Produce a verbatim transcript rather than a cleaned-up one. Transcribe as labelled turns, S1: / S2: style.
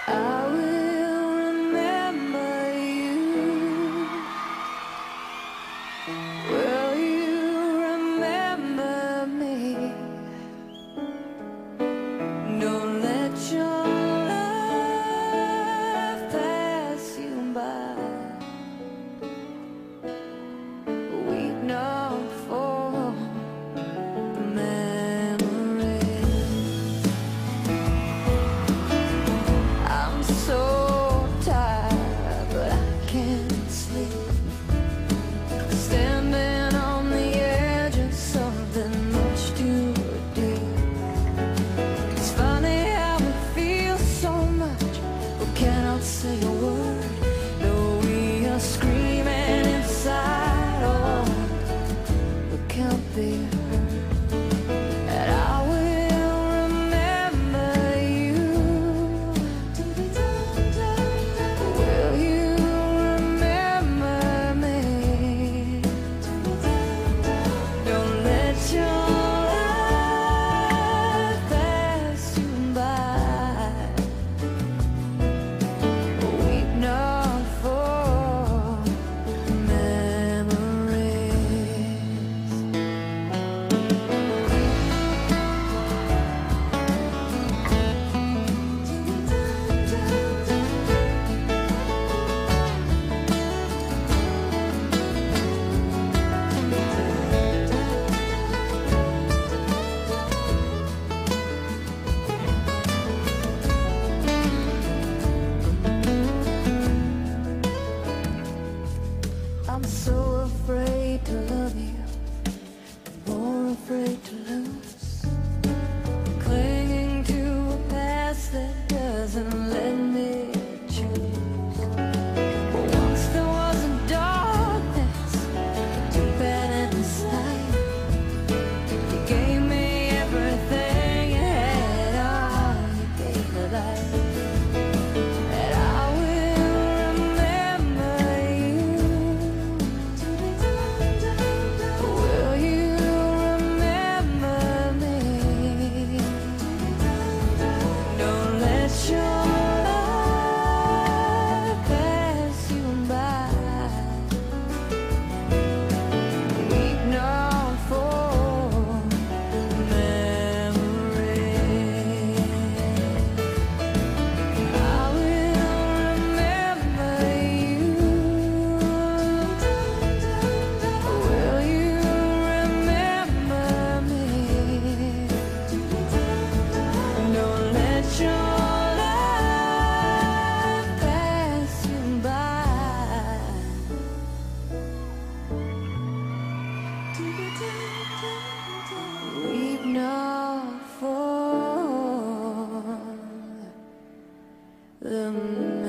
S1: I will remember you. Will you remember me? Don't let your life pass you by. Weep not for memories. I'm so tired, but I can't sleep. Standing on the edge of something much too deep. It's funny how we feel so much, but cannot say a word. Though we are screaming inside, oh, but can't be heard. And I will remember you. Will you remember me? Don't let your life pass you by. Weep not for memories. I'm so afraid to love you, more afraid to lose. Clinging to a past that doesn't let me choose. But once there was a darkness, too bad inside. You gave me everything you had, all you gave me life. And I will remember you. Will you remember me? Don't let your life pass you by. Weep not for memories. I will remember you. Will you remember me? Don't let your life pass you by. Weep not for the